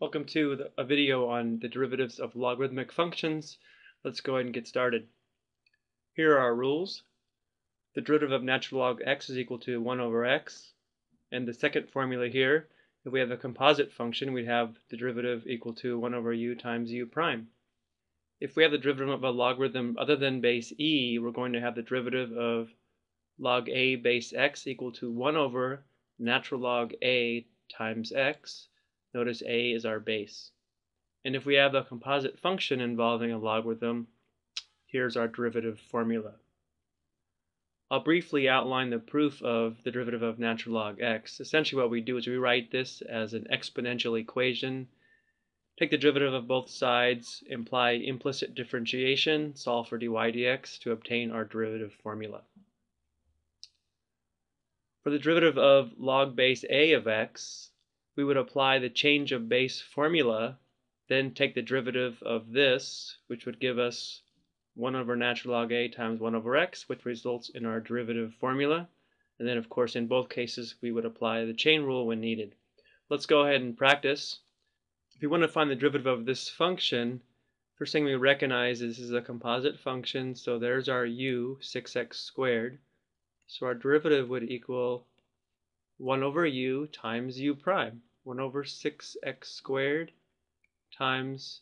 Welcome to a video on the derivatives of logarithmic functions. Let's go ahead and get started. Here are our rules. The derivative of natural log x is equal to 1 over x. And the second formula here, if we have a composite function, we'd have the derivative equal to 1 over u times u prime. If we have the derivative of a logarithm other than base e, we're going to have the derivative of log a base x equal to 1 over natural log a times x. Notice a is our base. And if we have a composite function involving a logarithm, here's our derivative formula. I'll briefly outline the proof of the derivative of natural log x. Essentially what we do is we write this as an exponential equation, take the derivative of both sides, imply implicit differentiation, solve for dy dx to obtain our derivative formula. For the derivative of log base a of x, we would apply the change of base formula, then take the derivative of this, which would give us 1 over natural log a times 1 over x, which results in our derivative formula. And then, of course, in both cases, we would apply the chain rule when needed. Let's go ahead and practice. If you want to find the derivative of this function, first thing we recognize is this is a composite function, so there's our u, 6x squared. So our derivative would equal 1 over u times u prime, 1 over 6x squared times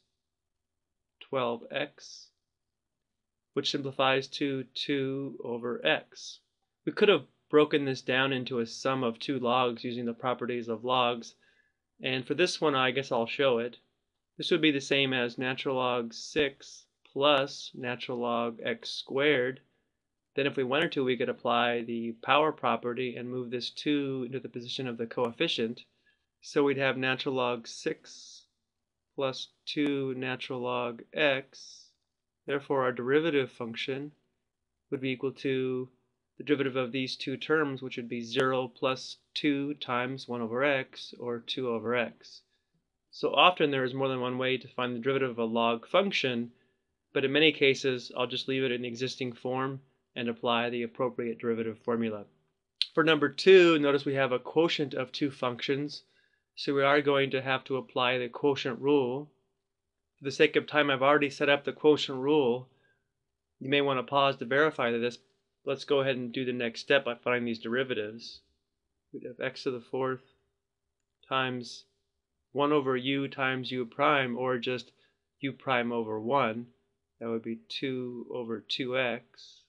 12x, which simplifies to 2 over x. We could have broken this down into a sum of two logs using the properties of logs, and for this one I guess I'll show it. This would be the same as natural log 6 plus natural log x squared. Then if we wanted to, we could apply the power property and move this 2 into the position of the coefficient. So we'd have natural log 6 plus 2 natural log x. Therefore, our derivative function would be equal to the derivative of these two terms, which would be 0 plus 2 times 1 over x, or 2 over x. So often there is more than one way to find the derivative of a log function, but in many cases I'll just leave it in the existing form and apply the appropriate derivative formula. For number 2, notice we have a quotient of two functions, so we are going to have to apply the quotient rule. For the sake of time, I've already set up the quotient rule. You may want to pause to verify this. Let's go ahead and do the next step by finding these derivatives. We'd have x to the fourth times 1 over u times u prime, or just u prime over 1. That would be 2 over 2x.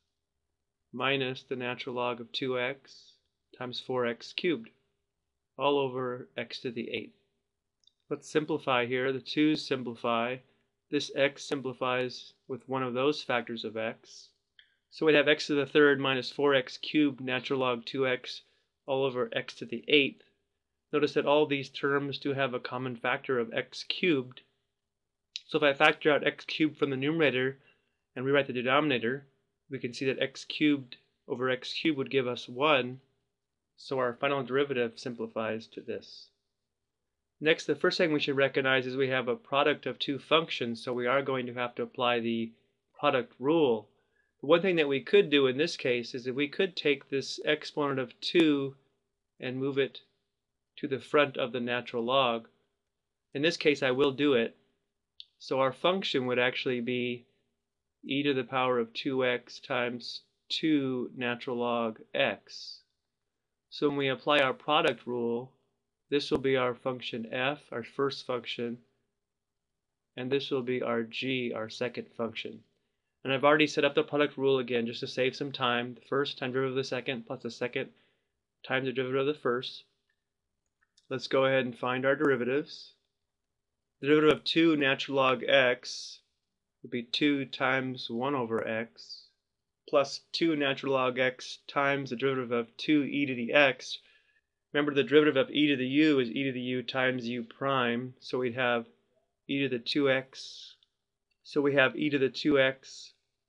Minus the natural log of 2x times 4x cubed, all over x to the 8th. Let's simplify here. The 2's simplify. This x simplifies with one of those factors of x. So we'd have x to the third minus 4x cubed natural log 2x all over x to the 8th. Notice that all these terms do have a common factor of x cubed. So if I factor out x cubed from the numerator and rewrite the denominator, we can see that x cubed over x cubed would give us 1, so our final derivative simplifies to this. Next, the first thing we should recognize is we have a product of two functions, so we are going to have to apply the product rule. But one thing that we could do in this case is that we could take this exponent of 2 and move it to the front of the natural log. In this case, I will do it. So our function would actually be e to the power of 2x times 2 natural log x. So when we apply our product rule, this will be our function f, our first function, and this will be our g, our second function. And I've already set up the product rule again just to save some time. The first times the derivative of the second plus the second times the derivative of the first. Let's go ahead and find our derivatives. The derivative of 2 natural log x would be 2 times 1 over x plus 2 natural log x times the derivative of 2 e to the x. Remember, the derivative of e to the u is e to the u times u prime, so we'd have e to the 2x. So we have e to the 2x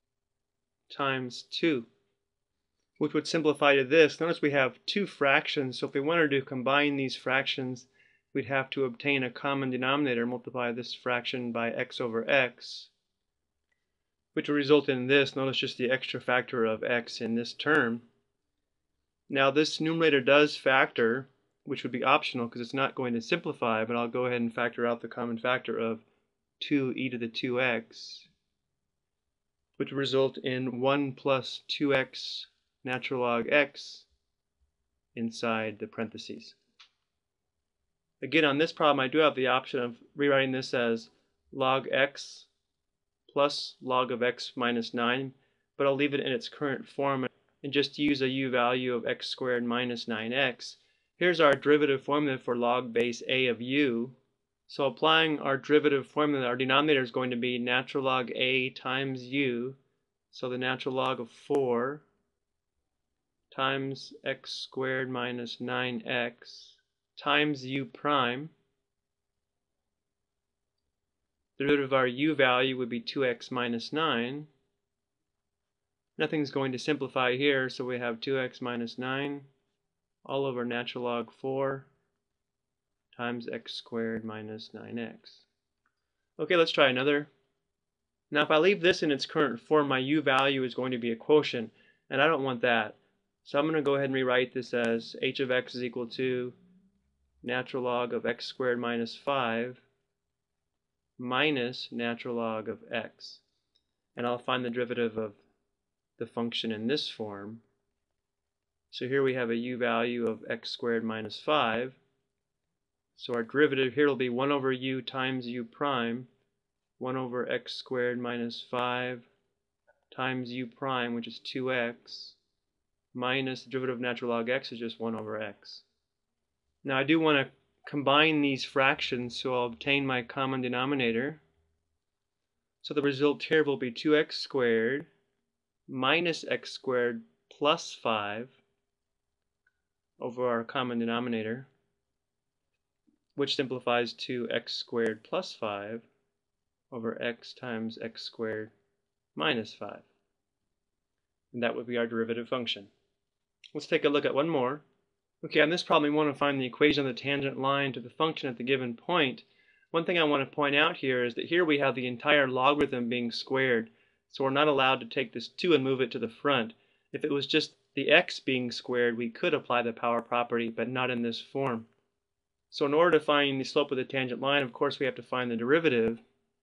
times 2, which would simplify to this. Notice we have two fractions, so if we wanted to combine these fractions, we'd have to obtain a common denominator, multiply this fraction by x over x, which will result in this. Notice just the extra factor of x in this term. Now this numerator does factor, which would be optional because it's not going to simplify, but I'll go ahead and factor out the common factor of 2e to the 2x, which would result in 1 plus 2x natural log x inside the parentheses. Again, on this problem, I do have the option of rewriting this as log x plus log of x minus 9, but I'll leave it in its current form and just use a u value of x squared minus 9x. Here's our derivative formula for log base a of u. So applying our derivative formula, our denominator is going to be natural log a times u, so the natural log of 4 times x squared minus 9x times u prime. The derivative of our u value would be 2x minus 9. Nothing's going to simplify here, so we have 2x minus 9 all over natural log 4 times x squared minus 9x. Okay, let's try another. Now if I leave this in its current form, my u value is going to be a quotient, and I don't want that. So I'm going to go ahead and rewrite this as h of x is equal to natural log of x squared minus 5 minus natural log of x. And I'll find the derivative of the function in this form. So here we have a u value of x squared minus 5. So our derivative here will be 1 over u times u prime, 1 over x squared minus 5 times u prime, which is 2x, minus the derivative of natural log x is just 1 over x. Now I do want to combine these fractions, so I'll obtain my common denominator. So the result here will be 2x squared minus x squared plus 5 over our common denominator, which simplifies to x squared plus 5 over x times x squared minus 5. And that would be our derivative function. Let's take a look at one more. Okay, on this problem we want to find the equation of the tangent line to the function at the given point. One thing I want to point out here is that here we have the entire logarithm being squared, so we're not allowed to take this 2 and move it to the front. If it was just the x being squared, we could apply the power property, but not in this form. So in order to find the slope of the tangent line, of course we have to find the derivative.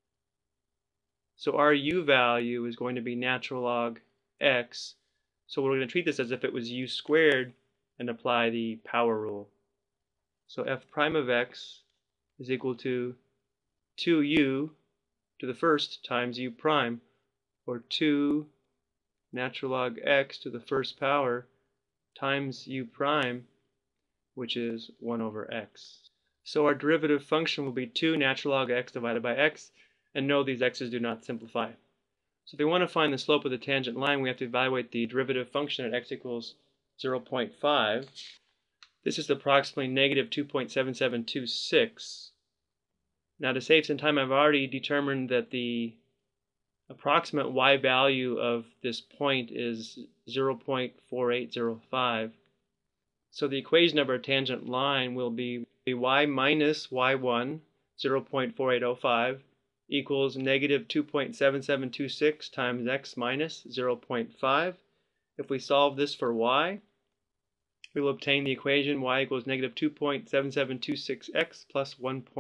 So our u value is going to be natural log x. So we're going to treat this as if it was u squared and apply the power rule. So f prime of x is equal to 2u to the first times u prime, or 2 natural log x to the first power times u prime, which is 1 over x. So our derivative function will be 2 natural log x divided by x, and no, these x's do not simplify. So if we want to find the slope of the tangent line, we have to evaluate the derivative function at x equals 0.5. This is approximately negative 2.7726. Now to save some time, I've already determined that the approximate y value of this point is 0.4805. So the equation of our tangent line will be y minus y1, 0.4805, equals negative 2.7726 times x minus 0.5. If we solve this for y, we will obtain the equation y equals negative 2.7726x plus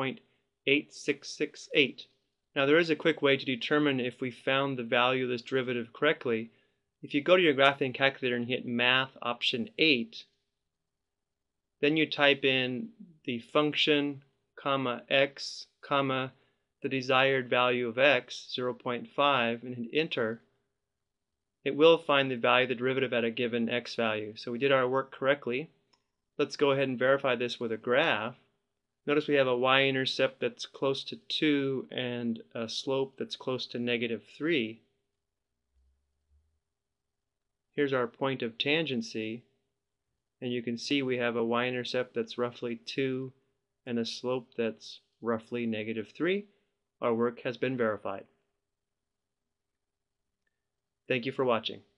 1.8668. Now there is a quick way to determine if we found the value of this derivative correctly. If you go to your graphing calculator and hit math option 8, then you type in the function, comma, x, comma, the desired value of x, 0.5, and hit enter. It will find the value of the derivative at a given x value. So we did our work correctly. Let's go ahead and verify this with a graph. Notice we have a y-intercept that's close to 2 and a slope that's close to negative 3. Here's our point of tangency, and you can see we have a y-intercept that's roughly 2 and a slope that's roughly negative 3. Our work has been verified. Thank you for watching.